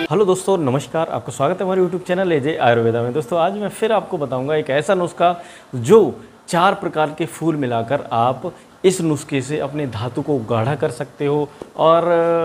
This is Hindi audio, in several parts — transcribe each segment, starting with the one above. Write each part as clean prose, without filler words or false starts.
हेलो दोस्तों, नमस्कार। आपका स्वागत है हमारे यूट्यूब चैनल एजे आयुर्वेदा में। दोस्तों आज मैं फिर आपको बताऊंगा एक ऐसा नुस्खा जो 4 प्रकार के फूल मिलाकर आप इस नुस्खे से अपने धातु को गाढ़ा कर सकते हो और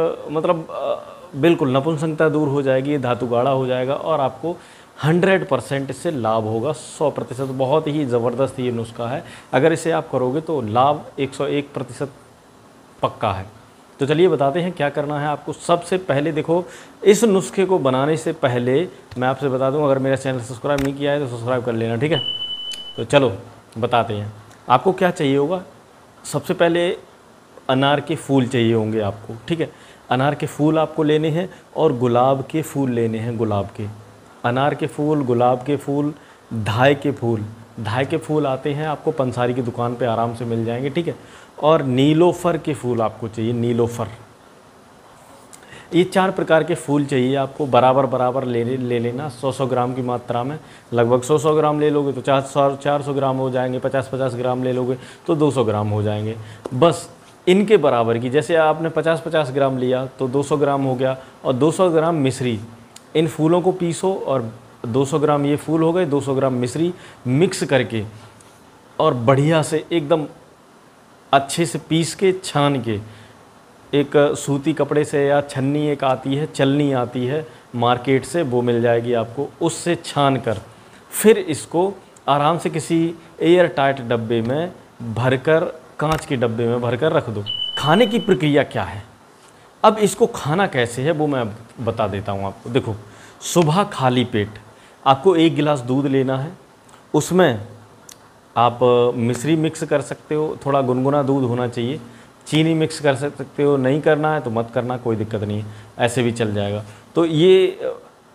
बिल्कुल नपुंसकता दूर हो जाएगी, धातु गाढ़ा हो जाएगा और आपको 100% इससे लाभ होगा। 100% बहुत ही ज़बरदस्त ये नुस्खा है। अगर इसे आप करोगे तो लाभ 101% पक्का है। तो चलिए बताते हैं क्या करना है आपको। सबसे पहले देखो, इस नुस्खे को बनाने से पहले मैं आपसे बता दूं, अगर मेरा चैनल सब्सक्राइब नहीं किया है तो सब्सक्राइब कर लेना, ठीक है। तो चलो बताते हैं आपको क्या चाहिए होगा। सबसे पहले अनार के फूल चाहिए होंगे आपको, ठीक है। अनार के फूल आपको लेने हैं और गुलाब के फूल लेने हैं। गुलाब के, अनार के फूल, गुलाब के फूल, धाय के फूल। धाय के फूल आते हैं आपको पंसारी की दुकान पे आराम से मिल जाएंगे, ठीक है। और नीलोफर के फूल आपको चाहिए, नीलोफर। ये 4 प्रकार के फूल चाहिए आपको। बराबर बराबर ले लेना, 100-100 ग्राम की मात्रा में। लगभग 100-100 ग्राम ले लोगे तो 400 ग्राम हो जाएंगे। 50-50 ग्राम ले लोगे तो 200 ग्राम हो जाएंगे। बस इनके बराबर की, जैसे आपने 50-50 ग्राम लिया तो 200 ग्राम हो गया। और 200 ग्राम मिश्री, इन फूलों को पीसो और 200 ग्राम ये फूल हो गए, 200 ग्राम मिश्री मिक्स करके और बढ़िया से एकदम अच्छे से पीस के छान के एक सूती कपड़े से, या छन्नी एक आती है, चलनी आती है मार्केट से, वो मिल जाएगी आपको, उससे छान कर फिर इसको आराम से किसी एयर टाइट डब्बे में भरकर, कांच के डब्बे में भरकर रख दो। खाने की प्रक्रिया क्या है, अब इसको खाना कैसे है वो मैं बता देता हूँ आपको। देखो, सुबह खाली पेट आपको 1 गिलास दूध लेना है। उसमें आप मिश्री मिक्स कर सकते हो, थोड़ा गुनगुना दूध होना चाहिए। चीनी मिक्स कर सकते हो, नहीं करना है तो मत करना, कोई दिक्कत नहीं है, ऐसे भी चल जाएगा। तो ये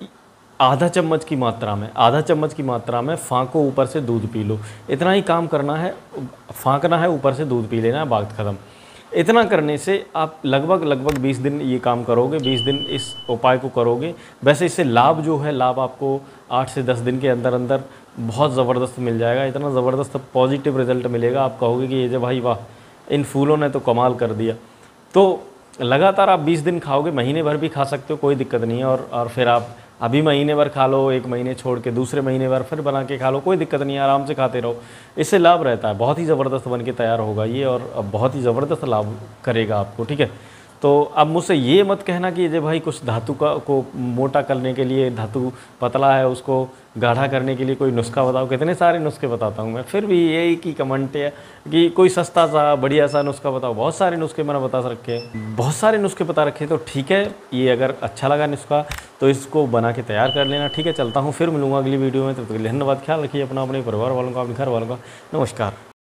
आधा चम्मच की मात्रा में फाँको, ऊपर से दूध पी लो। इतना ही काम करना है, फाँकना है, ऊपर से दूध पी लेना है, बात ख़त्म। इतना करने से आप लगभग 20 दिन ये काम करोगे, 20 दिन इस उपाय को करोगे। वैसे इससे लाभ जो है, लाभ आपको 8 से 10 दिन के अंदर अंदर बहुत ज़बरदस्त मिल जाएगा। इतना ज़बरदस्त पॉजिटिव रिजल्ट मिलेगा, आप कहोगे कि ये जो भाई वाह, इन फूलों ने तो कमाल कर दिया। तो लगातार आप 20 दिन खाओगे, महीने भर भी खा सकते हो, कोई दिक्कत नहीं है। और फिर आप अभी महीने भर खा लो, 1 महीने छोड़ के दूसरे महीने भर फिर बना के खा लो, कोई दिक्कत नहीं है, आराम से खाते रहो। इससे लाभ रहता है, बहुत ही ज़बरदस्त बन के तैयार होगा ये और बहुत ही ज़बरदस्त लाभ करेगा आपको, ठीक है। तो अब मुझसे ये मत कहना कि ये भाई कुछ धातु को मोटा करने के लिए, धातु पतला है उसको गाढ़ा करने के लिए कोई नुस्खा बताओ। कितने सारे नुस्खे बताता हूँ मैं, फिर भी यही की कमेंट है कि कोई सस्ता सा बढ़िया सा नुस्खा बताओ। बहुत सारे नुस्खे मैंने बता रखे हैं, बहुत सारे नुस्खे बता रखे हैं। तो ठीक है, ये अगर अच्छा लगा नुस्खा तो इसको बना के तैयार कर लेना, ठीक है। चलता हूँ, फिर मिलूंगा अगली वीडियो में। तब तक धन्यवाद, ख्याल रखिए अपना, अपने परिवार वालों का, अपने घर वालों का। नमस्कार।